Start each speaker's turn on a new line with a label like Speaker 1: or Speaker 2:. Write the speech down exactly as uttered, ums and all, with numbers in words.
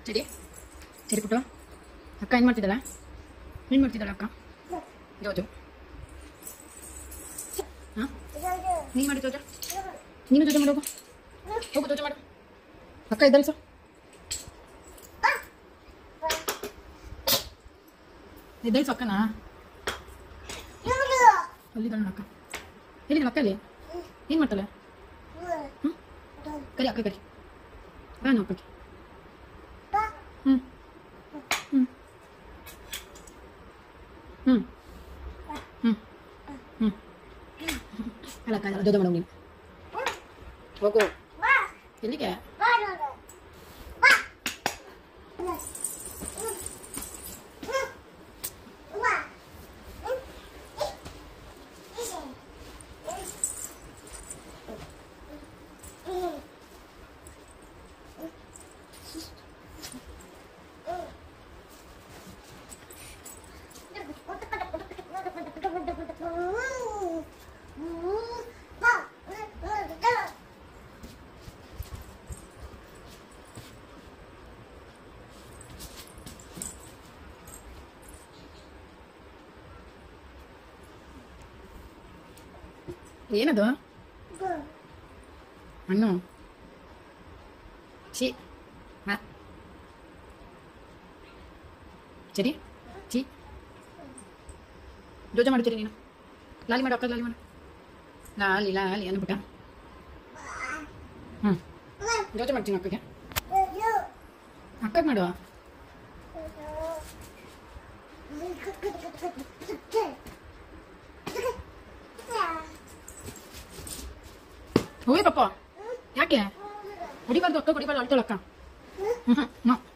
Speaker 1: ಸರಿ ಸರಿ ಪುಟ್ಟು ಅಕ್ಕ ಏನು ಮಾಡ್ತಿದ್ದಲ್ಲ ಏನು ಮಾಡ್ತಿದ್ದಾಳ ಅಕ್ಕ ಜೋಜು ಹಾಂ ನೀನು ಮಾಡಿ ಜೋಜ ನೀನು ಜೋಜ ಮಾಡೋಗು ಹೋಗು ಜೋಜ ಮಾಡು ಅಕ್ಕ ಇದ್ದಲ್ಲ ಸರ್ ಇದ್ದಲ್ಲ ಸೊ ಅಕ್ಕನಾ ಅಲ್ಲಿದ್ದಾಳ ಅಕ್ಕ ಎಲ್ಲಿದ್ದಾಳ ಅಕ್ಕ ಅಲ್ಲಿ ಏನು ಮಾಡ್ತಾಳೆ ಹ್ಞೂ ಕರಿ ಅಕ್ಕ ಕರಿ ಬಾನು ಅಕ್ಕಕ್ಕೆ ಹ್ಞೂ ಹ್ಞೂ ಹ್ಞೂ ಹ್ಞೂ ಹ್ಞೂ ಅಲ್ಲ ಅಕ್ಕ ದೊಡ್ಡ ಮಾಡೋ ನೀನು ಹೋಗು ಎಲ್ಲಿಗೆ ಏನದು ಹಣ್ಣು ಚಿ ಹಾ ಸರಿ ಚಿ ಜೋಜ ಮಾಡ್ತೀರಿ ನೀನು ಲಾಲಿ ಮಾಡು ಅಕ್ಕ ಲಾಲಿ ಮಾಡು ಲಾಲಿ ಲಾಲಿ ಅಂದ್ಬಿಟ್ಟ ಹ್ಞೂ ಜೋಜ ಮಾಡ್ತೀನಿ ಅಕ್ಕಗೆ ಅಕ್ಕಗೆ ಮಾಡುವ ಹೋಗಿ ಪಪ್ಪ ಯಾಕೆ ಹೊಡಿಬಾರ್ದು ಅಕ್ಕ ಹೊಡಿಬಾರ್ದು ಅಳ್ತಾಳ ಅಕ್ಕ ಹ್ಞೂ ಹ್ಞೂ